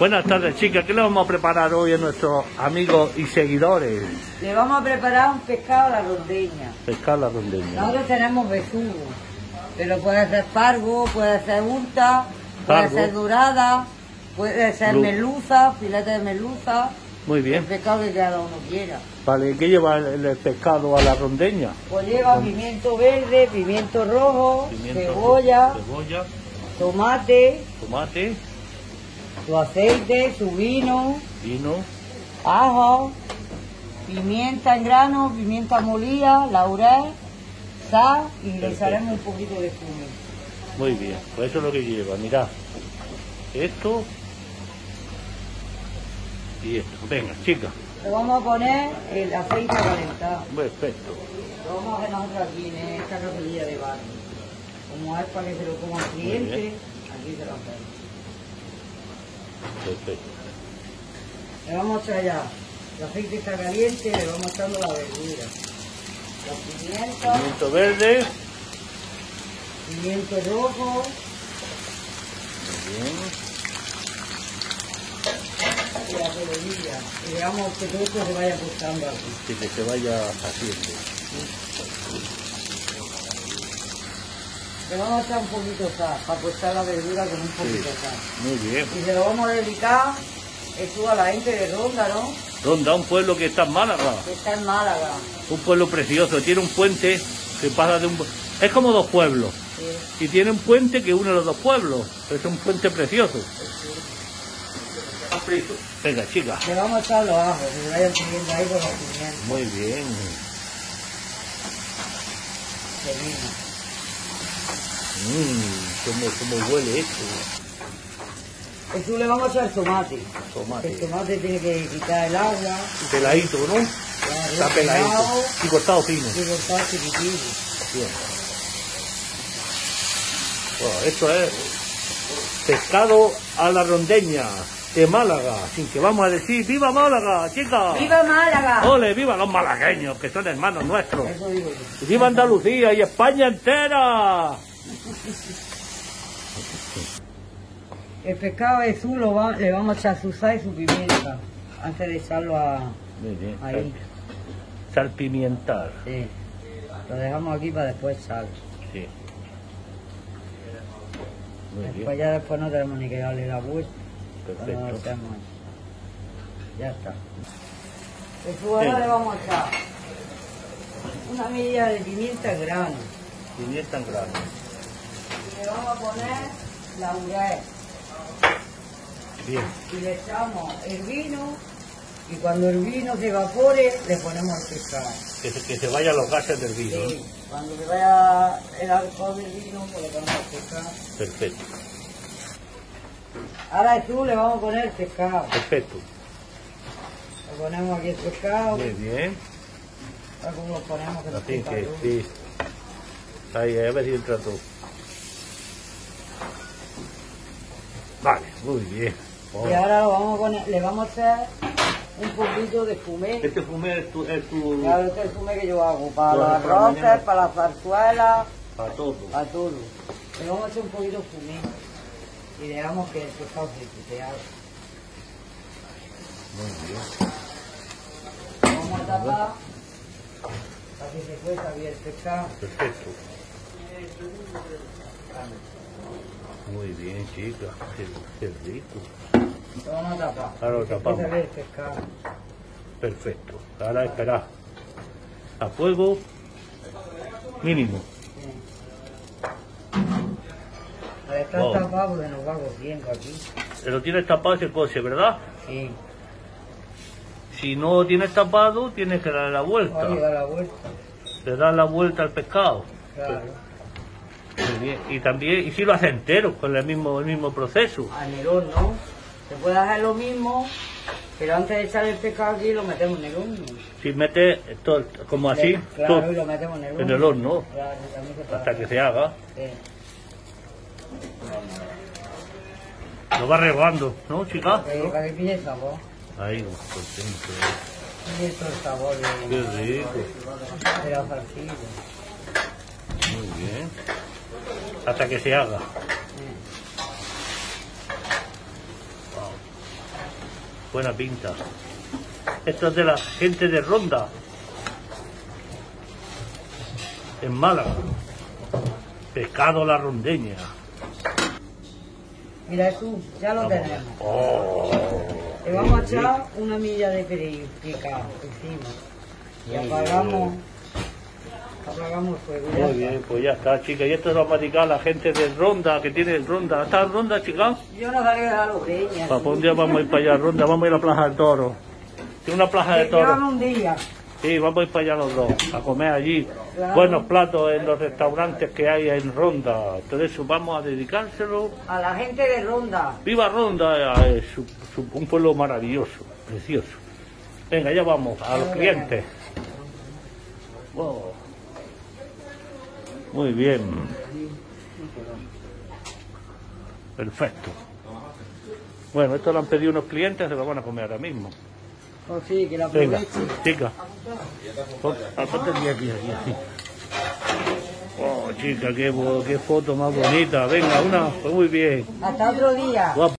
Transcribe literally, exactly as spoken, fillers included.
Buenas tardes, chicas. ¿Qué le vamos a preparar hoy a nuestros amigos y seguidores? Le vamos a preparar un pescado a la rondeña. Pescado a la rondeña. Nosotros tenemos besugo, pero puede ser pargo, puede ser urta, puede Pargo. ser dorada, puede ser Lu- merluza, filete de merluza. Muy bien. El pescado que cada uno quiera. Vale, ¿qué lleva el, el pescado a la rondeña? Pues lleva pimiento verde, pimiento rojo, Pimiento, cebolla, cebolla, tomate, tomate, su aceite, su vino, vino, ajo, pimienta en grano, pimienta molida, laurel, sal y le Perfecto. echaremos un poquito de zumo. muy bien. Pues eso es lo que lleva, mirad. Esto y esto. Venga, chicas. Le vamos a poner el aceite a calentar. Perfecto. Lo vamos a hacer nosotros aquí en esta capilla de barro. Como es para que se lo coma el cliente, bien. aquí se lo hacemos. Perfecto. Le vamos a echar ya. El aceite está caliente, le vamos echando la verdura. La pimienta, Pimiento verde. pimiento rojo, Muy bien. y la cebollilla. Y dejamos que todo esto se vaya cortando aquí. Sí, que se vaya haciendo. Le vamos a echar un poquito de sal, para cortar la verdura con un poquito de sal. Muy bien. Y se lo vamos a dedicar eso a la gente de Ronda, ¿no? Ronda, un pueblo que está en Málaga. Que está en Málaga. Un pueblo precioso. Tiene un puente que pasa de un... Es como dos pueblos. Sí, Y tiene un puente que une los dos pueblos. Es un puente precioso. Venga, chicas. le vamos a echar los ajos, que se vayan subiendo ahí con los pimientos. Muy bien. de vino. Mmm, cómo, cómo huele esto. Eso le vamos a echar tomate. Tomate. El tomate tiene que quitar el agua. Peladito, ¿no? Ya, Está ya peladito. pelado, Y cortado fino. y cortar chiquitito. Bien. Bueno, esto es pescado a la rondeña de Málaga. Así que vamos a decir, ¡viva Málaga, chicas! ¡Viva Málaga! ¡Ole, viva los malagueños, que son hermanos nuestros! Eso digo yo. ¡Y viva Andalucía y España entera! El pescado azul lo va- le vamos a echar su sal y su pimienta antes de echarlo a... Muy bien. Ahí. Salpimientar. Sí. Lo dejamos aquí para después echarlo. Sí. Muy Después bien. ya después no tenemos ni que darle la vuelta. Cuando lo Perfecto. hacemos ahí. Ya está. Después ahora Sí. le vamos a echar una medida de pimienta en grano. Pimienta en grano. Y le vamos a poner laurel. Bien. Y le echamos el vino. Y cuando el vino se evapore, le ponemos el pescado. Que se, que se vayan los gases del vino. ¿no? Sí. Cuando se vaya el alcohol del vino, pues le ponemos el pescado. Perfecto. Ahora tú le vamos a poner el pescado. Perfecto. Le ponemos aquí el pescado. Muy bien. Ahora cómo lo ponemos que no Así sepa que luz. sí. Ahí, a ver si entra todo. Vale, muy bien. Oh. Y ahora lo vamos a poner, le vamos a hacer un poquito de fumé. Este fumé es tu... Es tu Claro, este es el fumé que yo hago para Tú los haces por la arroces, mañana. para las zarzuelas, para todo. para todo. Le vamos a hacer un poquito de fumé y dejamos que el pescado se, se haga. Muy bien. Lo vamos a tapar para que se cueza bien el pescado. Perfecto. Muy bien, chicas. Qué, qué rico. Lo vamos a tapar. Ahora lo que se tapamos. cueza bien el pescado. Perfecto. Ahora esperar. A fuego mínimo. Al estar Wow. tapado porque nos va cociendo aquí. Se lo tienes tapado y se cose, ¿verdad? Sí. Si no lo tienes tapado, tienes que darle la Va a vuelta. llegar la vuelta. Le das la vuelta al pescado. Claro. Muy bien. Y también, y si lo haces entero, con el mismo, el mismo proceso. En el horno. Se puede hacer lo mismo, pero antes de echar el pescado aquí lo metemos en el horno. Si metes todo, como así, Claro, todo y lo metemos en el horno. en el horno, Claro, también se puede hasta hacer. que se haga. Sí. Lo va regando, ¿no, chicas? Eh, Para que pille el sabor. Ahí, contento. Pille todo el sabor de, Qué rico. de la salsilla. Muy bien. Hasta que se haga. Sí. buena pinta. Esto es de la gente de Ronda, en Málaga. Pescado La Rondeña. Mira tú, ya lo tenemos. Oh, Le vamos a echar una milla de perejil picado encima. Y apagamos, apagamos el fuego. Ya muy está. bien, pues ya está, chicas. Y esto lo va a dedicar a la gente de Ronda, que tiene Ronda. ¿Está en Ronda, chicas? Yo no salí de la loreña. Para un día vamos a ir para allá, Ronda, vamos a ir a la Plaza del Toro. Tiene una plaza de toros. Llévame un día. Sí, vamos a ir para allá los dos, a comer allí. Claro. Buenos platos en los restaurantes que hay en Ronda. Todo eso vamos a dedicárselo. A la gente de Ronda. ¡Viva Ronda! Es su- su- un pueblo maravilloso, precioso. Venga, ya vamos, a los clientes. Wow. Muy bien. Perfecto. Bueno, esto lo han pedido unos clientes, se lo van a comer ahora mismo. Oh, sí, que la Venga, aproveche. chica. Pon- ah, ponte aquí, aquí, aquí, aquí. Oh, chica, qué, bo- qué foto más bonita. Venga, una, pues muy bien. Hasta otro día. Guapa.